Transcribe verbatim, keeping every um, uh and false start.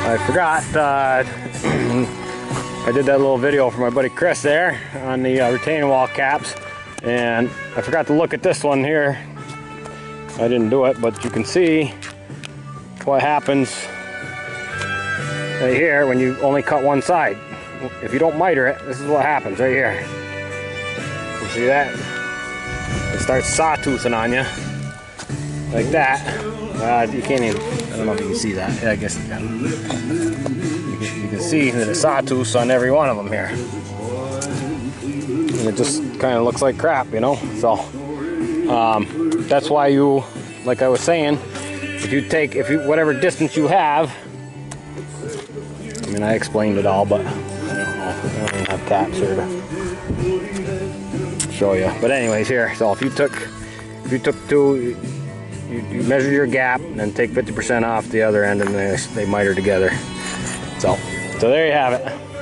I forgot, uh, I did that little video for my buddy Chris there on the uh, retaining wall caps, and I forgot to look at this one here. I didn't do it, but you can see what happens right here when you only cut one side. If you don't miter it, this is what happens right here. You see that? It starts sawtoothing on you like that. Uh, you can't even, I don't know if you can see that. Yeah, I guess you can. You can, you can see that it sawtooths on every one of them here. And it just kind of looks like crap, you know? So, um, that's why you, like I was saying, if you take, if you, whatever distance you have, I mean, I explained it all, but I don't know. I don't even have caps here to show you. But anyways, here, so if you took, if you took two, You, you measure your gap and then take fifty percent off the other end, and they, they miter together. So, so there you have it.